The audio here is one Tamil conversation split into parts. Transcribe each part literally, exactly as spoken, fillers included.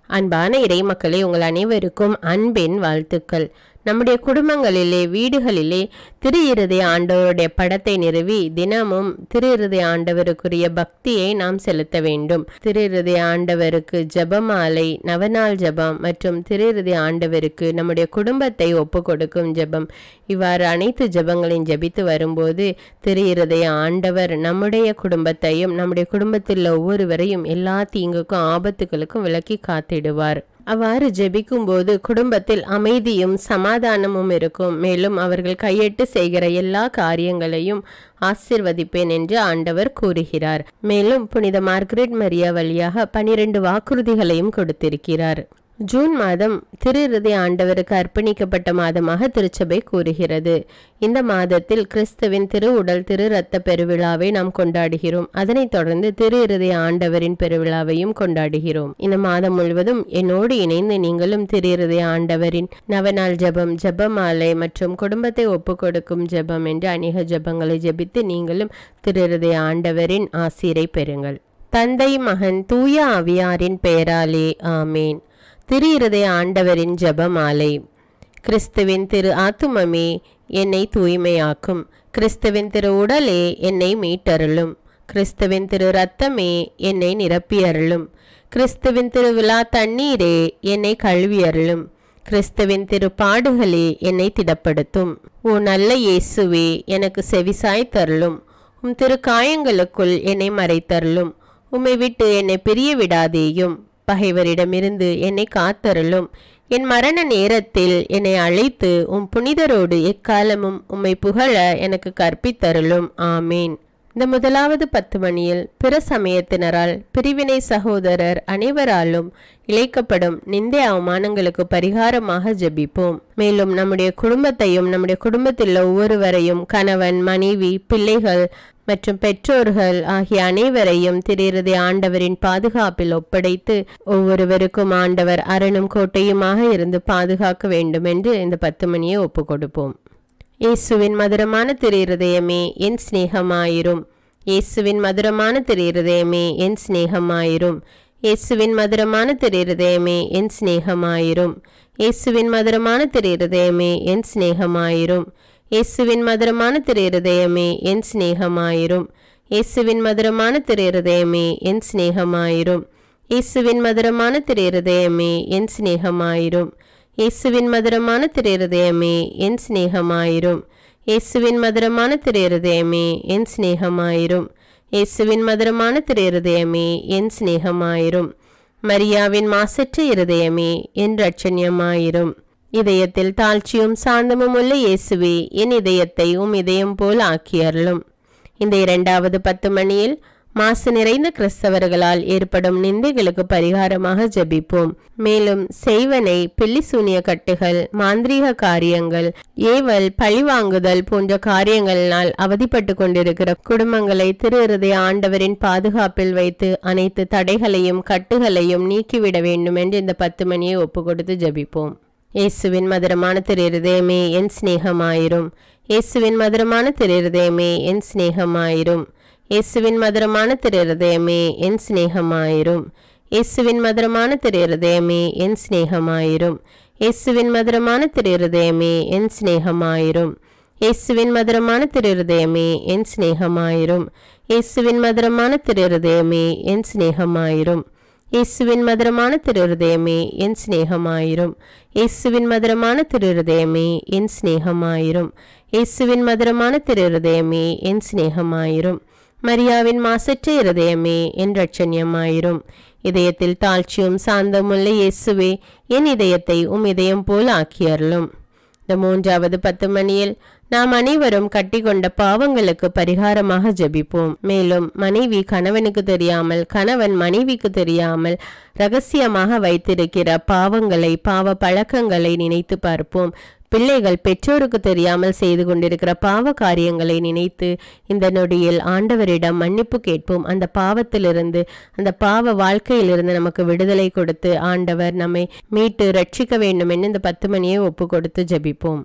அன்பான இறை மக்களே, உங்கள் அனைவருக்கும் அன்பின் வாழ்த்துக்கள். நம்முடைய குடும்பங்களிலே, வீடுகளிலே திரு இருதய ஆண்டவருடைய படத்தை நிறுவி தினமும் திரு இருதய ஆண்டவருக்குரிய பக்தியை நாம் செலுத்த வேண்டும். திரு இருதய ஆண்டவருக்கு ஜெபமாலை, நவநாள் ஜெபம் மற்றும் திரு இருதய ஆண்டவருக்கு நம்முடைய குடும்பத்தை ஒப்பு கொடுக்கும் ஜெபம், இவ்வாறு அனைத்து ஜெபங்களையும் ஜெபித்து வரும்போது திரு இருதய ஆண்டவர் நம்முடைய குடும்பத்தையும் நம்முடைய குடும்பத்தில் உள்ள ஒவ்வொருவரையும் எல்லா தீங்குக்கும் ஆபத்துகளுக்கும் விலக்கி காத்திடுவார். அவ்வாறு ஜெபிக்கும் போது குடும்பத்தில் அமைதியும் சமாதானமும் இருக்கும். மேலும் அவர்கள் கையிட்டு செய்கிற எல்லா காரியங்களையும் ஆசிர்வதிப்பேன் என்று ஆண்டவர் கூறுகிறார். மேலும் புனித மார்கரெட் மரியா வழியாக பனிரெண்டு வாக்குறுதிகளையும் கொடுத்திருக்கிறார். ஜூன் மாதம் திரு இருதய ஆண்டவருக்கு அர்ப்பணிக்கப்பட்ட மாதமாக திருச்சபை கூறுகிறது. இந்த மாதத்தில் கிறிஸ்துவின் திரு உடல் திரு இரத்த பெருவிழாவை நாம் கொண்டாடுகிறோம். அதனைத் தொடர்ந்து திரு இருதய ஆண்டவரின் பெருவிழாவையும் கொண்டாடுகிறோம். இந்த மாதம் முழுவதும் என்னோடு இணைந்து நீங்களும் திரு இருதய ஆண்டவரின் நவநாள் ஜெபம், ஜெபமாலை மற்றும் குடும்பத்தை ஒப்பு கொடுக்கும் ஜெபம் என்று அநேக ஜெபங்களை ஜெபித்து நீங்களும் திரு இருதய ஆண்டவரின் ஆசீரை பெறுங்கள். தந்தை, மகன், தூய ஆவியாரின் பெயராலே ஆமேன். திரு இருதய ஆண்டவரின் ஜெபமாலை. கிறிஸ்துவின் திரு ஆத்துமமே என்னை தூய்மையாக்கும். கிறிஸ்துவின் திரு உடலே என்னை மீட்டருளும். கிறிஸ்துவின் திரு இரத்தமே என்னை நிரப்பியருளும். கிறிஸ்துவின் திரு விழா தண்ணீரே என்னை கழுவியருளும். கிறிஸ்துவின் திரு பாடுகளே என்னை திடப்படுத்தும். ஓ நல்ல இயேசுவே, எனக்கு செவிசாய் தருளும். உம் திரு காயங்களுக்குள் என்னை மறைத்தருளும். உம்மை விட்டு என்னை பிரிய விடாதேயும். பகைவரிடமிருந்து என்னை காத்தருளும். என் மரண நேரத்தில் என்னை அழைத்து உம் புனிதரோடு எக்காலமும் உம்மை புகழ எனக்கு கற்பித்தருளும். ஆமேன். இந்த முதலாவது பத்து மணியில் பிற சமயத்தினரால் பிரிவினை சகோதரர் அனைவராலும் இழைக்கப்படும் நிந்தை அவமானங்களுக்கு பரிகாரமாக ஜெபிப்போம். மேலும் நம்முடைய குடும்பத்தையும் நம்முடைய குடும்பத்தில் உள்ள ஒவ்வொருவரையும், கணவன், மனைவி, பிள்ளைகள் மற்றும் பெற்றோர்கள் ஆகிய அனைவரையும் திரு இருதய ஆண்டவரின் பாதுகாப்பில் ஒப்படைத்து ஒவ்வொருவருக்கும் ஆண்டவர் அரணும் கோட்டையுமாக இருந்து பாதுகாக்க வேண்டும் என்று இந்த பத்து மணியை ஒப்பு கொடுப்போம். இயேசுவின் மதுரமான திரு இருதயமே என் சிநேகமாயிரும். இயேசுவின் மதுரமான திரு இருதயமே என் சிநேகமாயிரும். இயேசுவின் மதுரமான திரு இருதயமே என் சிநேகமாயிரும். இயேசுவின் மதுரமான திரு இருதயமே என் சிநேகமாயிரும். இயேசுவின் மதுரமான திரு இருதயமே என் சிநேகமாயிரும். இயேசுவின் மதுரமான திரு இருதயமே என் சிநேகமாயிரும். இயேசுவின் மதுரமான திரு இருதயமே என் சிநேகமாயிரும். இயேசுவின் மதுரமான திரு இருதயமே என் சிநேகமாயிரும். இயேசுவின் மதுரமான திரு இருதயமே என் சிநேகமாயிரும். இயேசுவின் மதுரமான திரு இருதயமே என் சிநேகமாயிரும். மரியாவின் மாசற்ற இருதயமே என் இரட்சண்யமாயிரும். இதயத்தில் தாழ்ச்சியும் சாந்தமும் உள்ள இயேசுவே, என் இதயத்தை உம் இதயம் போல் ஆக்கியருளும். இந்த இரண்டாவது பத்து மணியில் மாசு நிறைந்த கிறிஸ்தவர்களால் ஏற்படும் நிந்தைகளுக்கு பரிகாரமாக ஜெபிப்போம். மேலும் செய்வனை, பில்லி சூனிய கட்டுகள், மாந்திரீக காரியங்கள், ஏவல், பழிவாங்குதல் போன்ற காரியங்களினால் அவதிப்பட்டு கொண்டிருக்கிற குடும்பங்களை திரு இருதய ஆண்டவரின் பாதுகாப்பில் வைத்து அனைத்து தடைகளையும் கட்டுகளையும் நீக்கிவிட வேண்டும் என்று இந்த பத்து மணியை ஒப்பு கொடுத்து ஜெபிப்போம். இயேசுவின் மதுரமான திரு இருதயமே என் சிநேகமாயிரும். இயேசுவின் மதுரமான திரு இருதயமே என் சிநேகமாயிரும். இயேசுவின் மதுரமான திரு இருதயமே என் சிநேகமாயிரும். இயேசுவின் மதுரமான திரு இருதயமே என் சிநேகமாயிரும். இயேசுவின் மதுரமான திரு இருதயமே என் சிநேகமாயிரும். இயேசுவின் மதுரமான திரு இருதயமே என் சிநேகமாயிரும். இயேசுவின் மதுரமான திரு இருதயமே என் சிநேகமாயிரும். இயேசுவின் மதுரமான திரு இருதயமே என் சிநேகமாயிரும். இயேசுவின் மதுரமான திரு இருதயமே என் சிநேகமாயிரும். இயேசுவின் மதுரமான திரு இருதயமே என் சிநேகமாயிரும். மரியாவின் மாசற்ற இருதயமே என் இரட்சண்யமாயிரும். இதயத்தில் தாழ்ச்சியும் சாந்தமுள்ள இயேசுவே, என் இதயத்தை உம் இதயம் போல் ஆக்கியருளும். இந்த மூன்றாவது பத்து மணியில் நாம் அனைவரும் கட்டி கொண்ட பாவங்களுக்கு பரிகாரமாக ஜெபிப்போம். மேலும் மனைவி கணவனுக்கு தெரியாமல், கணவன் மனைவிக்கு தெரியாமல் ரகசியமாக வைத்திருக்கிற பாவங்களை, பாவ பழக்கங்களை நினைத்து பார்ப்போம். பிள்ளைகள் பெற்றோருக்கு தெரியாமல் செய்து கொண்டிருக்கிற பாவ காரியங்களை நினைத்து இந்த நொடியில் ஆண்டவரிடம் மன்னிப்பு கேட்போம். அந்த பாவத்திலிருந்து, அந்த பாவ வாழ்க்கையிலிருந்து நமக்கு விடுதலை கொடுத்து ஆண்டவர் நம்மை மீட்டு ரட்சிக்க வேண்டும் என்று இந்த பத்து மணியை ஒப்பு கொடுத்து ஜெபிப்போம்.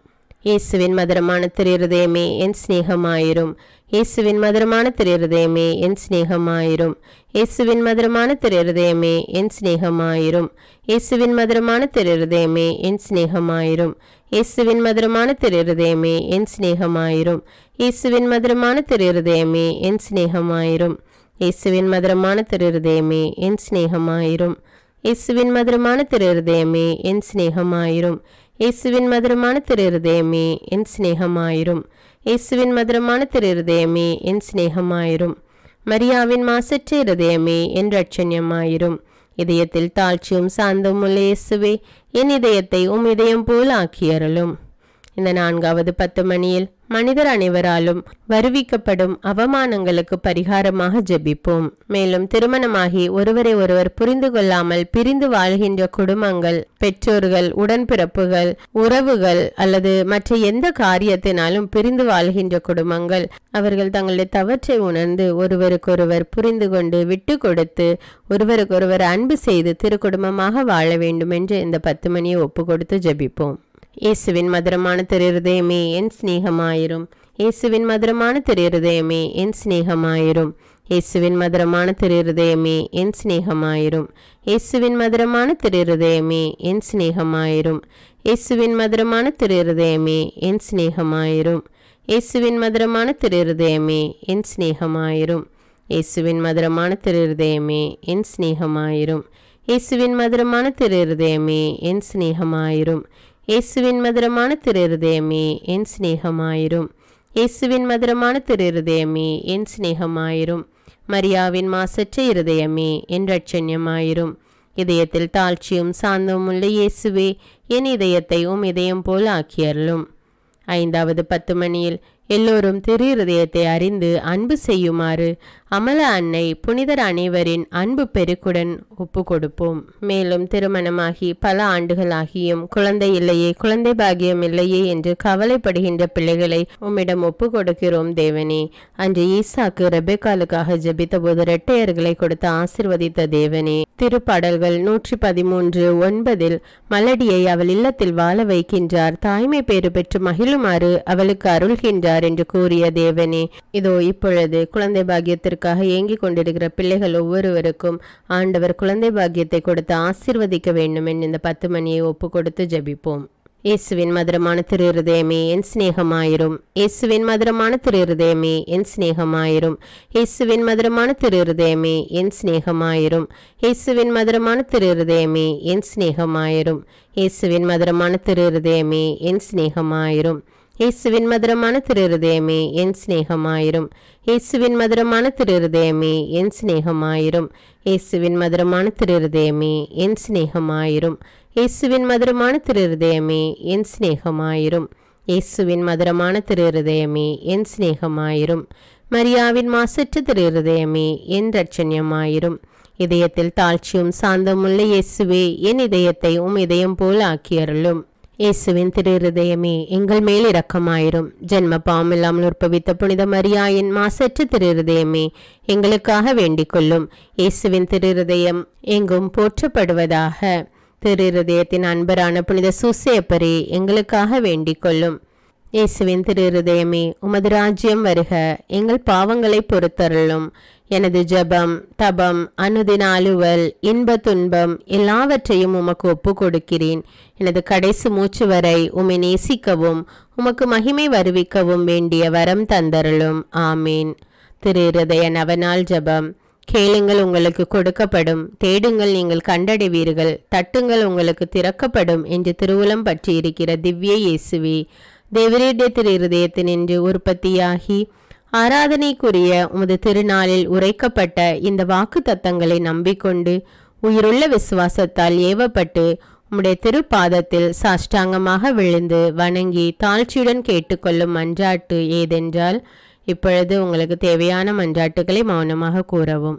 இயேசுவின் மதுரமான திருஹிருதயமே என் சிநேகமாயிரும். இயேசுவின் மதுரமான திருஹிருதயமே என் சிநேகமாயிரும். இயேசுவின் மதுரமான திருஹிருதயமே என் சிநேகமாயிரும். இயேசுவின் மதுரமான திருஹிருதயமே என் சிநேகமாயிரும். இயேசுவின் மதுரமான திருஹிருதயமே என் சிநேகமாயிரும். இயேசுவின் மதுரமான திருஹிருதயமே என் சிநேகமாயிரும். இயேசுவின் மதுரமான திருஹிருதயமே என் சிநேகமாயிரும். இயேசுவின் மதுரமான திருஹிருதயமே என் சிநேகமாயிரும். இயேசுவின் மதுரமான திருஹிருதயமே என் சிநேகமாயிரும். இயேசுவின் மதுரமான திருஹிருதயமே என் சிநேகமாயிரும். மரியாவின் மாசற்ற இருதயமே என் இரட்சண்யமாயிரும். இதயத்தில் தாழ்ச்சியும் சாந்தமும் உள்ள இயேசுவே, என் இதயத்தை உம் இதயம் போல் ஆக்கியருளும். இந்த நான்காவது பத்து மணியில் மனிதர் அனைவராலும் வருவிக்கப்படும் அவமானங்களுக்கு பரிகாரமாக ஜெபிப்போம். மேலும் திருமணமாகி ஒருவரை ஒருவர் புரிந்து கொள்ளாமல் பிரிந்து வாழ்கின்ற குடும்பங்கள், பெற்றோர்கள், உடன்பிறப்புகள், உறவுகள் அல்லது மற்ற எந்த காரியத்தினாலும் பிரிந்து வாழ்கின்ற குடும்பங்கள் அவர்கள் தங்களுடைய தவற்றை உணர்ந்து ஒருவருக்கொருவர் புரிந்து கொண்டு விட்டு கொடுத்து ஒருவருக்கொருவர் அன்பு செய்து திருக்குடும்பமாக வாழ வேண்டும் என்று இந்த பத்து மணியை ஒப்பு கொடுத்து ஜெபிப்போம். இயேசுவின் மதுரமான திருஹிருதயமே என் சிநேகமாயிரும். இயேசுவின் மதுரமான திருஹிருதயமே என் சிநேகமாயிரும். இயேசுவின் மதுரமான திருஹிருதயமே என் சிநேகமாயிரும். இயேசுவின் மதுரமான திருஹிருதயமே என் சிநேகமாயிரும். இயேசுவின் மதுரமான திருஹிருதயமே என் சிநேகமாயிரும். இயேசுவின் மதுரமான திருஹிருதயமே என் சிநேகமாயிரும். இயேசுவின் மதுரமான திருஹிருதயமே என் சிநேகமாயிரும். இயேசுவின் மதுரமான திருஹிருதயமே என் சிநேகமாயிரும். இயேசுவின் மதுரமான திருஹிருதயமே என் சிநேகமாயிரும். இயேசுவின் மதுரமான திருஹிருதயமே என் சிநேகமாயிரும். மரியாவின் மாசற்ற இருதயமே என் இரட்சண்யமாயிரும். இதயத்தில் தாழ்ச்சியும் சாந்தமும் உள்ள இயேசுவே, என் இதயத்தை உம் இதயம் போல் ஆக்கியருளும். ஐந்தாவது பத்து மணியில் எல்லோரும் திரு இருதயத்தை அறிந்து அன்பு செய்யுமாறு அமல அன்னை புனிதர் அனைவரின் அன்பு பெருக்குடன் ஒப்பு கொடுப்போம். மேலும் திருமணமாகி பல ஆண்டுகளாகியும் குழந்தை இல்லையே, குழந்தை பாக்கியம் இல்லையே என்று கவலைப்படுகின்ற பிள்ளைகளை உம்மிடம் ஒப்பு கொடுக்கிறோம் தேவனே. அன்று ஈசாக்கு ரெபெக்காலுக்காக ஜெபித்த போது இரட்டையர்களை கொடுத்து ஆசிர்வதித்த தேவனே. திருப்பாடல்கள் நூற்றி பதிமூன்று ஒன்பதில் மலடியை அவள் இல்லத்தில் வாழ வைக்கின்றார், தாய்மை பேறு பெற்று மகிழுமாறு அவளுக்கு அருள்கின்றார் என்று கூறிய தேவனே, இதோ இப்பொழுது குழந்தை பாக்கியத்திற்காக ஏங்கிக் கொண்டிருக்கிற பிள்ளைகள் ஒவ்வொருவருக்கும் ஆண்டவர் குழந்தை பாக்கியத்தை கொடுத்து ஆசீர்வதிக்க வேண்டும் என்று இந்த பத்து மணியை ஒப்பு கொடுத்து ஜெபிப்போம். இயேசுவின் மதுரமான திருஹிருதயமே என் சிநேகமாயிரும். இயேசுவின் மதுரமான திருஹிருதயமே என் சிநேகமாயிரும். இயேசுவின் மதுரமான திருஹிருதயமே என் சிநேகமாயிரும். இயேசுவின் மதுரமான திருஹிருதயமே என் சிநேகமாயிரும். இயேசுவின் மதுரமான திருஹிருதயமே என் சிநேகமாயிரும். இயேசுவின் மதுரமான திருஹிருதயமே என் சிநேகமாயிரும். இயேசுவின் மதுரமான திருஹிருதயமே என் சிநேகமாயிரும். இயேசுவின் மதுரமான திருஹிருதயமே என் சிநேகமாயிரும். இயேசுவின் மதுரமான திருஹிருதயமே என் சிநேகமாயிரும். இயேசுவின் மதுரமான திருஹிருதயமே என் சிநேகமாயிரும். மரியாவின் மாசற்ற திருஹிருதயமே என் இரட்சண்யமாயிரும். இதயத்தில் தாழ்ச்சியும் சாந்தமுள்ள இயேசுவே, என் இதயத்தை உம் இதயம் போல் ஆக்கியருளும். இயேசுவின் திருஹிருதயமே எங்கள் மேல் இரக்கமாயிரும். ஜென்ம பாவமில்லாமல் உற்பவித்த புனித மரியாயின் மாசற்ற திருஹிருதயமே எங்களுக்காக வேண்டிக் கொள்ளும். இயேசுவின் திருஹிருதயம் எங்கும் போற்றப்படுவதாக. திருஹிருதயத்தின் அன்பரான புனித சூசேப்பரே எங்களுக்காக வேண்டிக் கொள்ளும். இயேசுவின் திருஹிருதயமே உமது ராஜ்யம் வருக, எங்கள் பாவங்களை பொறுத்தருளும். எனது ஜபம், தபம், அனுதின அலுவல், இன்ப துன்பம் எல்லாவற்றையும் உமக்கு ஒப்பு கொடுக்கிறேன். எனது கடைசி மூச்சு வரை உம்மை நேசிக்கவும் உமக்கு மகிமை வருவிக்கவும் வேண்டிய வரம் தந்தருளும். ஆமீன். திருஹிருதய நவநாள் ஜபம். கேளுங்கள் உங்களுக்கு கொடுக்கப்படும், தேடுங்கள் நீங்கள் கண்டடைவீர்கள், தட்டுங்கள் உங்களுக்கு திறக்கப்படும் என்று திருவுளம் பற்றி இருக்கிற திவ்ய இயேசுவே, தேவரீடைய திருஹிருதயத்தினின்று உற்பத்தியாகி ஆராதனைக்குரிய உமது திருநாளில் உரைக்கப்பட்ட இந்த வாக்கு தத்தங்களை நம்பிக்கொண்டு உயிருள்ள விசுவாசத்தால் ஏவப்பட்டு உம்முடைய திருப்பாதத்தில் சாஷ்டாங்கமாக விழுந்து வணங்கி தாழ்ச்சியுடன் கேட்டுக்கொள்ளும் மன்றாட்டு ஏதென்றால், இப்பொழுது உங்களுக்கு தேவையான மன்றாட்டுகளை மௌனமாக கூறவும்.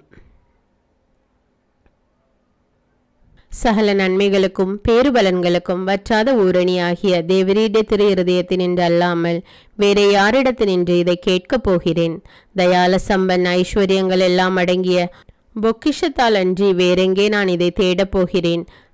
சகல நன்மைகளுக்கும் பேருபலன்களுக்கும் வற்றாத ஊரணியாகிய தேவரீடைய திரு இருதயத்தினின்று அல்லாமல் வேறே யாரிடத்தினின்று இதை கேட்கப் போகிறேன். தயால சம்பன் ஐஸ்வர்யங்கள் எல்லாம் அடங்கிய பொக்கிஷத்தால் அன்றி வேறெங்கே நான் இதை தேடப் போகிறேன்.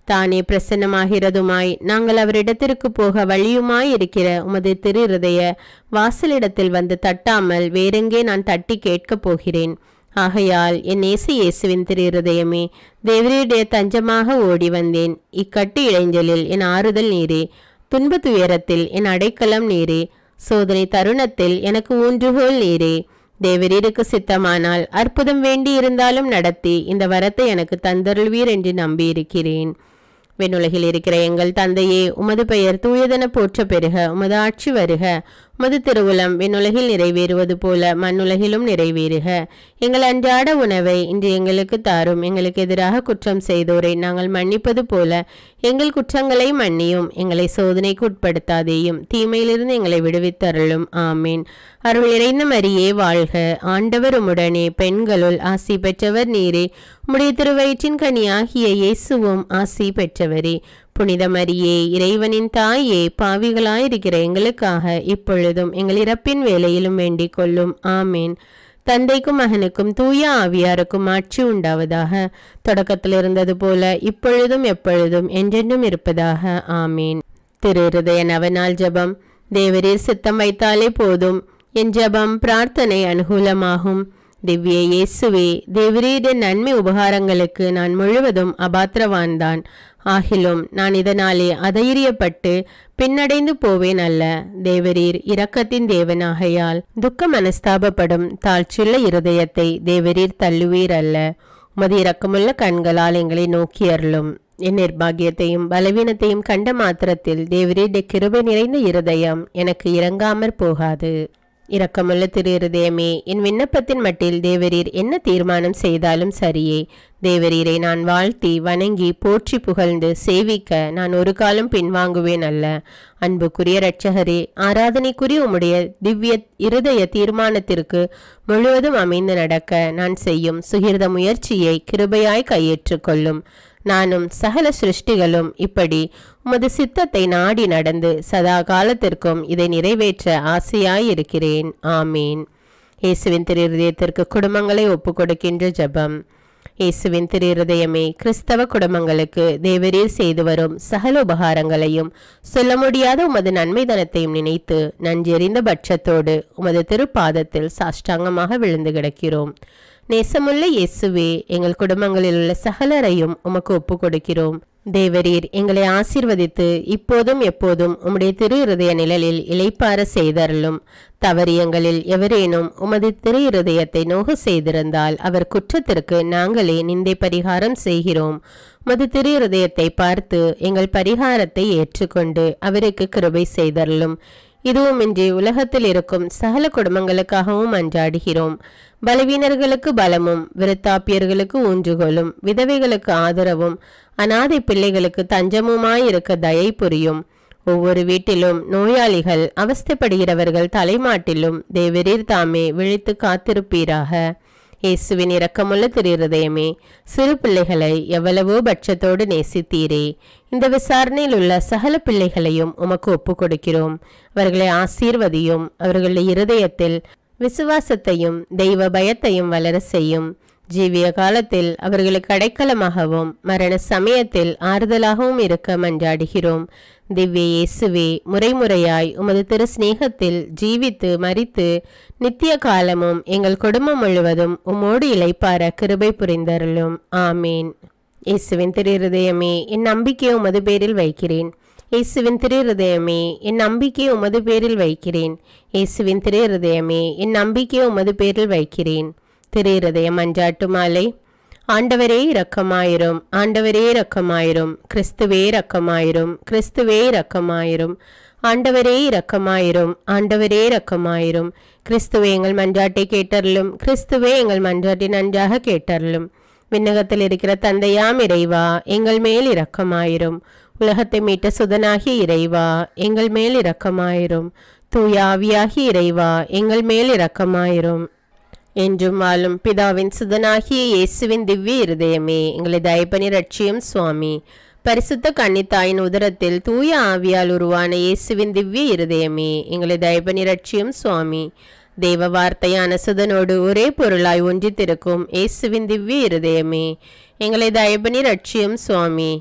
தானே பிரசன்னமாகிறதுமாய் நாங்கள் அவரிடத்திற்கு போக வழியுமாய் இருக்கிற உமது திரு இருதய வாசலிடத்தில் வந்து தட்டாமல் வேறெங்கே நான் தட்டி கேட்கப் போகிறேன். ஆகையால் என் நேசு இயேசுவின் திரு இருதயமே, தேவருடைய தஞ்சமாக ஓடி வந்தேன். இக்கட்டு இளைஞலில் என் ஆறுதல் நீரே, துன்ப துயரத்தில் என் அடைக்கலம் நீரே, சோதனை தருணத்தில் எனக்கு ஊன்றுகோல் நீரே. தேவரீருக்கு சித்தமானால் அற்புதம் வேண்டி இருந்தாலும் நடத்தி இந்த வரத்தை எனக்கு தந்தருள்வீர் என்று நம்பியிருக்கிறேன். விண்ணுலகில் இருக்கிற எங்கள் தந்தையே, உமது பெயர் தூயதென போற்ற பெறுக. உமது ஆட்சி வருக. உமது திருவுளம் விண்ணுலகில் நிறைவேறுவது போல மண்ணுலகிலும் நிறைவேறுக. எங்கள் அன்றாட உணவை இன்று எங்களுக்கு தாரும். எங்களுக்கு எதிராக குற்றம் செய்தோரை நாங்கள் மன்னிப்பது போல எங்கள் குற்றங்களை மன்னியும். எங்களை சோதனைக்கு உட்படுத்தாதேயும், தீமையிலிருந்து எங்களை விடுவித்தருளும். ஆமீன். அருள் நிறைந்த மரியே வாழ்க, ஆண்டவர் உம்முடனே, பெண்களுள் ஆசி பெற்றவர் நீரே. உம்முடைய திருவயிற்றின் கனியாகிய இயேசுவும் ஆசி பெற்றவரே. புனித மரியே, இறைவனின் தாயே, பாவிகளாயிருக்கிற எங்களுக்காக இப்பொழுதும் எங்கள் இறப்பின் வேளையிலும் வேண்டிக் கொள்ளும். ஆமீன். தந்தைக்கும் மகனுக்கும் தூய ஆவியாருக்கும் ஆட்சி உண்டாவதாக. தொடக்கத்தில் இருந்தது போல இப்பொழுதும் எப்பொழுதும் என்றென்றும் இருப்பதாக. ஆமீன். திரு இருதய நவநாள் ஜபம். தேவரீர் சித்தம் வைத்தாலே போதும், என் ஜபம் பிரார்த்தனை அனுகூலமாகும். திவ்ய இயேசுவே, தேவரீரின் நன்மை உபகாரங்களுக்கு நான் முழுவதும் அபாத்திரவான்தான். ஆகிலும் நான் இதனாலே அதைரியப்பட்டு பின்னடைந்து போவேன் அல்ல. தேவரீர் இரக்கத்தின் தேவனாகையால் துக்க மனஸ்தாபப்படும் தாழ்ச்சியுள்ள இருதயத்தை தேவரீர் தள்ளுவீர் அல்ல. உமது இரக்கமுள்ள கண்களால் எங்களை நோக்கி அருளும். என் நிர்பாகியத்தையும் பலவீனத்தையும் கண்ட மாத்திரத்தில் தேவரீருடைய கிருபை நிறைந்த இருதயம் எனக்கு இறங்காமற் போகாது. இரக்கமுள்ள திரு இருதயமே, என் விண்ணப்பத்தின் மட்டில் தேவரீர் என்ன தீர்மானம் செய்தாலும் சரியே. தேவரீரை நான் வாழ்த்தி வணங்கி போற்றி புகழ்ந்து சேவிக்க நான் ஒரு காலம் பின்வாங்குவேன் அல்ல. அன்புக்குரிய இரட்சகரே, ஆராதனைக்குரிய உம்முடைய திவ்ய இருதய தீர்மானத்திற்கு முழுவதும் அமைந்து நடக்க நான் செய்யும் சுகிர்த முயற்சியை கிருபையாய் கையேற்றுக் கொள்ளும். நானும் சகல சிருஷ்டிகளும் இப்படி உமது சித்தத்தை நாடி நடந்து சதா காலத்திற்கும் இதை நிறைவேற்ற ஆசையாயிருக்கிறேன். ஆமீன். இயேசுவின் திரு இருதயத்திற்கு குடும்பங்களை ஒப்பு கொடுக்கின்ற ஜபம். இயேசுவின் திரு இருதயமே, கிறிஸ்தவ குடும்பங்களுக்கு தேவரீர் செய்து வரும் சகல உபகாரங்களையும் சொல்ல முடியாத உமது நன்மை தனத்தையும் நினைத்து நன்றெறிந்த பட்சத்தோடு உமது திருப்பாதத்தில் சாஷ்டாங்கமாக விழுந்து கிடக்கிறோம். நேசமுள்ள இயேசுவே, எங்கள் குடும்பங்களில் உள்ள சகலரையும் உமக்கு ஒப்பு கொடுக்கிறோம். தேவரீர் எங்களை ஆசீர்வதித்து இப்போதும் எப்போதும் உம்முடைய திரு இருதய நிழலில் இளைப்பார செய்தருளும். தவறியங்களில் எவரேனும் உமது திரு இருதயத்தை நோக செய்திருந்தால் அவர் குற்றத்திற்கு நாங்களே நிந்தை பரிகாரம் செய்கிறோம். உமது திரு இருதயத்தை பார்த்து எங்கள் பரிகாரத்தை ஏற்றுக்கொண்டு அவருக்கு கிருபை செய்தருளும். இதுவுமின்றி உலகத்தில் இருக்கும் சகல குடும்பங்களுக்காகவும் அன்றாடுகிறோம். பலவீனர்களுக்கு பலமும், விருத்தாப்பியர்களுக்கு ஊன்றுகோலும், விதவைகளுக்கு ஆதரவும், அநாதை பிள்ளைகளுக்கு தஞ்சமுமாயிருக்க தயை புரியும். ஒவ்வொரு வீட்டிலும் நோயாளிகள் அவஸ்தைப்படுகிறவர்கள் தலைமாட்டிலும் தேவரீர் தாமே விழித்து காத்திருப்பீராக. இயேசுவின் இரக்கமுள்ள திரு இருதயமே, சிறு பிள்ளைகளை எவ்வளவோ பட்சத்தோடு நேசித்தீரே. இந்த விசாரணையில் உள்ள சகல பிள்ளைகளையும் உமக்கு ஒப்பு கொடுக்கிறோம். அவர்களை ஆசீர்வதியும். அவர்களுடைய இருதயத்தில் விசுவாசத்தையும் தெய்வ பயத்தையும் வளர செய்யும். ஜீவிய காலத்தில் அவர்களுக்கு அடைக்கலமாகவும் மரண சமயத்தில் ஆறுதலாகவும் இருக்க மன்றாடுகிறோம். திவ்ய இயேசுவே, முறைமுறையாய் உமது திரு ஸ்நேகத்தில் ஜீவித்து மரித்து நித்திய காலமும் எங்கள் குடும்பம் முழுவதும் உம்மோடு இளைப்பார கிருபை புரிந்தருளும். ஆமீன். இயேசுவின் திரு இருதயமே, என் நம்பிக்கையை உமது பேரில் வைக்கிறேன். இயேசுவின் திரு இருதயமே, என் நம்பிக்கையை உமது பேரில் வைக்கிறேன். இயேசுவின் திரு இருதயமே, என் நம்பிக்கையை உமது பேரில் வைக்கிறேன். திரு இருதயம் மன்றாட்டு மாலை. ஆண்டவரே இரக்கமாயிரும், ஆண்டவரே இரக்கமாயிரும், கிறிஸ்துவே இரக்கமாயிரும், கிறிஸ்துவே இரக்கமாயிரும், ஆண்டவரே இரக்கமாயிரும், ஆண்டவரே இரக்கமாயிரும். கிறிஸ்துவே எங்கள் மன்றாட்டை கேட்டருளும், கிறிஸ்துவே எங்கள் மன்றாட்டை நன்றாக கேட்டருளும். விண்ணகத்தில் இருக்கிற தந்தையாம் இறைவா, எங்கள் மேல் இரக்கமாயிரும். உலகத்தை மீட்ட சுதனாகிய இறைவா, எங்கள் மேல் இரக்கமாயிரும். தூய ஆவியாகிய இறைவா, எங்கள் மேல் இரக்கமாயிரும். என்றும் வாழும் பிதாவின் சுதனாகிய இயேசுவின் திவ்ய இருதயமே, எங்களை தயப்பனி ரட்சியும் சுவாமி. பரிசுத்த கன்னித்தாயின் உதரத்தில் தூய ஆவியால் உருவான இயேசுவின் திவ்ய இருதயமே, எங்களை தயப்பனி ரட்சியும் சுவாமி. தேவ வார்த்தையான சுதனோடு ஒரே பொருளாய் ஒன்றித்திருக்கும் இயேசுவின் திவ்ய இருதயமே, எங்களை தயப்பனி ரட்சியும் சுவாமி.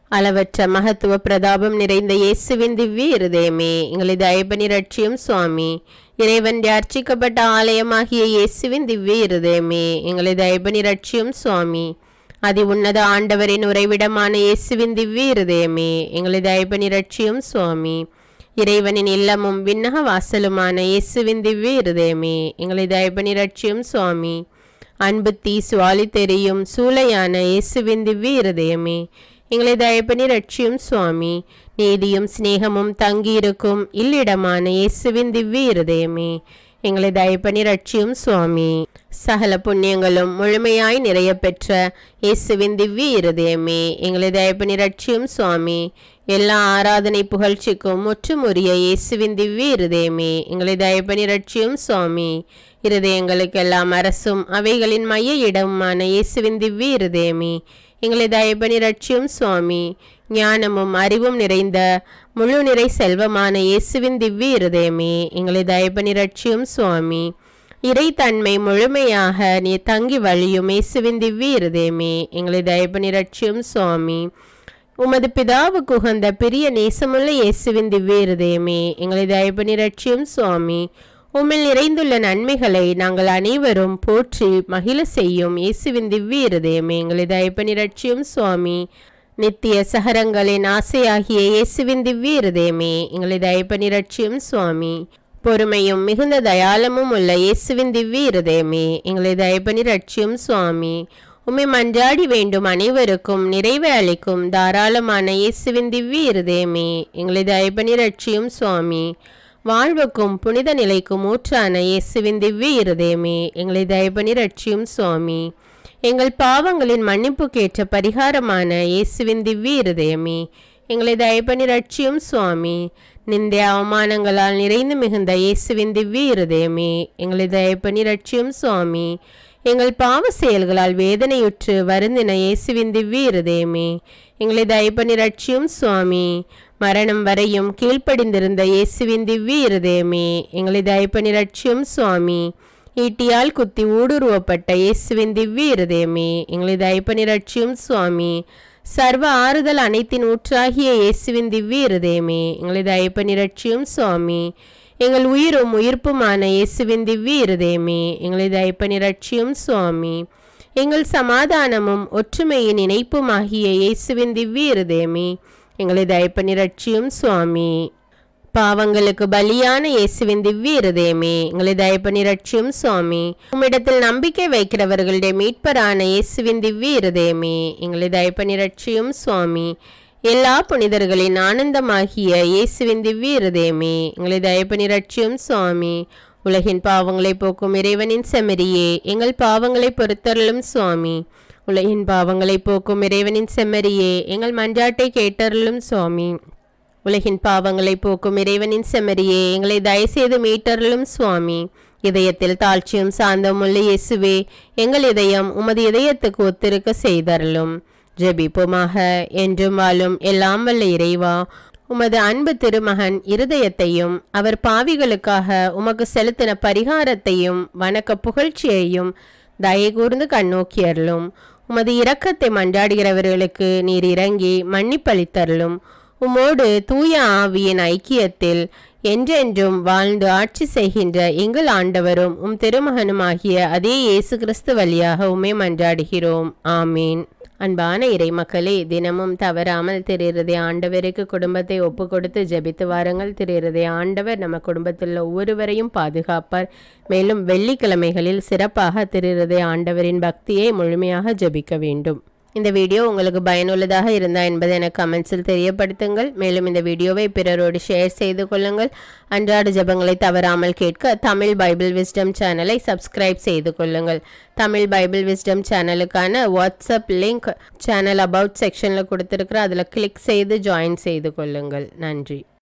அளவற்ற மகத்துவ பிரதாபம் நிறைந்த இயேசுவின் திவ்ய இருதயமே, எங்களை தயவு பண்ணி ரட்சியும் சுவாமி. இறைவன் அர்ச்சிக்கப்பட்ட ஆலயமாகிய இயேசுவின் திவ்ய இருதயமே, எங்களை தயவு பண்ணி ரட்சியும் சுவாமி. அதி உன்னத ஆண்டவரின் உறைவிடமான இயேசுவின் திவ்ய இருதயமே, எங்களை தயவு பண்ணி ரட்சியும் சுவாமி. இறைவனின் இல்லமும் விண்ணக வாசலுமான இயேசுவின் திவ்ய இருதயமே, எங்களை தயவு பண்ணி ரட்சியும் சுவாமி. அன்பு தீ சுவாலி தெரியும் சூளையான இயேசுவின் திவ்ய இருதயமே, எங்களை தயவு பண்ணி ரட்சியும் சுவாமி. நீதியும் சிநேகமும் தங்கியிருக்கும் இல்லிடமான இயேசுவின் திவ்ய இருதயமே, எங்களை தயவு பண்ணி ரட்சியும் சுவாமி. சகல புண்ணியங்களும் முழுமையாய் நிறைய பெற்ற இயேசுவின் திவ்ய இருதயமே, எங்களை தயவு பண்ணி ரட்சியும் சுவாமி. எல்லா ஆராதனை புகழ்ச்சிக்கும் முற்றுமுறிய இயேசுவின் திவ்ய இருதயமே, எங்களை தயவு பண்ணி ரட்சியும் சுவாமி. இருதயங்களுக்கெல்லாம் அரசும் அவைகளின் மைய இடமுமான இயேசுவின் திவ்ய இருதயமே, எங்களை தயவு பண்ணி ரட்சியும் சுவாமி. ஞானமும் அறிவும் நிறைந்த முழு நிறை செல்வமான இயேசுவின் திவ்ய இருதயமே, எங்களை தயவு பண்ணி ரட்சியும் சுவாமி. இறைத்தன்மை முழுமையாக நீ தங்கி வழியும் இயேசுவின் திவ்ய இருதயமே, எங்களை தயவு பண்ணி ரட்சியும் சுவாமி. உமது பிதாவுக்கு உகந்த பிரிய நேசமுள்ள இயேசுவின் திவ்ய இருதயமே, எங்களை தயவு பண்ணி ரட்சியும் சுவாமி. உம்மில் நிறைந்துள்ள நன்மைகளை நாங்கள் அனைவரும் போற்றி மகிழ செய்யும் இயேசுவின் திவ்ய இருதயமே, எங்களை தயவு பண்ணி ரட்சியும் சுவாமி. நித்திய சகரங்களின் ஆசையாகிய இயேசுவின் திவ்ய இருதயமே, எங்களை தயவு பண்ணி ரட்சியும் சுவாமி. பொறுமையும் மிகுந்த தயாளமும் உள்ள இயேசுவின் திவ்ய இருதயமே, எங்களை தயவு பண்ணி ரட்சியும் சுவாமி. உம்மை மன்றாடி வேண்டும் அனைவருக்கும் நிறைவை அளிக்கும் தாராளமான இயேசுவின் திவ்ய இருதயமே, எங்களை தயவு பண்ணி ரட்சியும் சுவாமி. வாழ்வுக்கும் புனித நிலைக்கும் ஊற்றான இயேசுவின் திவ்ய இருதயமே, எங்களை தயவு பண்ணி ரட்சியும் சுவாமி. எங்கள் பாவங்களின் மன்னிப்புக்கேற்ற பரிகாரமான இயேசுவின் திவ்ய இருதயமே, எங்களை தயவு பண்ணி ரட்சியும் சுவாமி. நிந்தை அவமானங்களால் நிறைந்து மிகுந்த இயேசுவின் திவ்ய இருதயமே, எங்களை தயவு பண்ணி ரட்சியும் சுவாமி. எங்கள் பாவ செயல்களால் வேதனையுற்று வருந்தின இயேசுவின் திவ்ய இருதயமே, எங்களை தயவு பண்ணி ரட்சியும் சுவாமி. மரணம் வரையும் கீழ்ப்படிந்திருந்த இயேசுவின் திவ்ய இருதயமே, எங்களை தயவு பண்ணி ரட்சியும் சுவாமி. ஈட்டியால் குத்தி ஊடுருவப்பட்ட இயேசுவின் திவ்ய இருதயமே, எங்களை தயவு பண்ணி ரட்சியும் சுவாமி. சர்வ ஆறுதல் அனைத்தின் ஊற்றாகிய இயேசுவின் திவ்ய இருதயமே, எங்களை தயவு பண்ணி ரட்சியும் சுவாமி. எங்கள் உயிரும் உயிர்ப்புமான இயேசுவின் திவ்ய இருதயமே, எங்களை தயவு பண்ணி ரட்சியும் சுவாமி. எங்கள் சமாதானமும் ஒற்றுமையின் இணைப்புமாகிய இயேசுவின் திவ்ய இருதயமே, எங்களை தயவு பண்ணி ரட்சியும் சுவாமி. பாவங்களுக்கு பலியான இயேசுவின் திவ்ய இருதயமே, எங்களை தயவு பண்ணி ரட்சியும் சுவாமி. உம்மிடத்தில் நம்பிக்கை வைக்கிறவர்களுடைய மீட்பரான இயேசுவின் திவ்ய இருதயமே, எங்களை தயவு பண்ணி ரட்சியும் சுவாமி. எல்லா புனிதர்களின் ஆனந்தமாகிய இயேசுவின் திவ்ய இருதயமே, எங்களை தயவு பண்ணி ரட்சியும் சுவாமி. உலகின் பாவங்களை போக்கும் இறைவனின் செம்மறியே, எங்கள் பாவங்களை பொறுத்தருளும் சுவாமி. உலகின் பாவங்களை போக்கும் இறைவனின் செம்மறியே, எங்கள் மன்றாட்டை கேட்டருளும் சுவாமி. உலகின் பாவங்களை போக்கும் இறைவனின் செம்மறியே, எங்களை தயவுசெய்து மீட்டருளும் சுவாமி. இதயத்தில் தாழ்ச்சியும் சாந்தம் உள்ள இயேசுவே, எங்கள் இதயம் உமது இதயத்துக்கு ஒத்திருக்க செய்தருளும். ஜெபிப்போமாக. என்றும் வாழும் எல்லாம் வல்ல இறைவா, உமது அன்பு திருமகன் இருதயத்தையும் அவர் பாவிகளுக்காக உமக்கு செலுத்தின பரிகாரத்தையும் வணக்க புகழ்ச்சியையும் தயை கூர்ந்து கண்ணோக்கியருளும். உமது இரக்கத்தை மன்றாடுகிறவர்களுக்கு நீர் இறங்கி மன்னிப்பளித்தருளும். உமோடு தூய ஆவியின் ஐக்கியத்தில் என்றென்றும் வாழ்ந்து ஆட்சி செய்கின்ற எங்கள் ஆண்டவரும் உம் திருமகனுமாகிய அதே இயேசு கிறிஸ்து வழியாக உம்மை மன்றாடுகிறோம். ஆமீன். அன்பான இறை மக்களே, தினமும் தவறாமல் திரு இருதய ஆண்டவருக்கு குடும்பத்தை ஒப்பு கொடுத்து ஜெபித்து வாருங்கள். திரு இருதய ஆண்டவர் நம்ம குடும்பத்தில் ஒவ்வொருவரையும் பாதுகாப்பார். மேலும் வெள்ளிக்கிழமைகளில் சிறப்பாக திரு இருதய ஆண்டவரின் பக்தியை முழுமையாக ஜெபிக்க வேண்டும். இந்த வீடியோ உங்களுக்கு பயனுள்ளதாக இருந்தால் என்பதை எனக்கு கமெண்ட்ஸில் தெரியப்படுத்துங்கள். மேலும் இந்த வீடியோவை பிறரோடு ஷேர் செய்து கொள்ளுங்கள். அன்றாட ஜெபங்களை தவறாமல் கேட்க தமிழ் பைபிள் விஸ்டம் சேனலை சப்ஸ்கிரைப் செய்து கொள்ளுங்கள். தமிழ் பைபிள் விஸ்டம் சேனலுக்கான வாட்ஸ்அப் லிங்க் சேனல் அபவுட் செக்ஷனில் கொடுத்துருக்குற அதில் கிளிக் செய்து ஜாயின் செய்து கொள்ளுங்கள். நன்றி.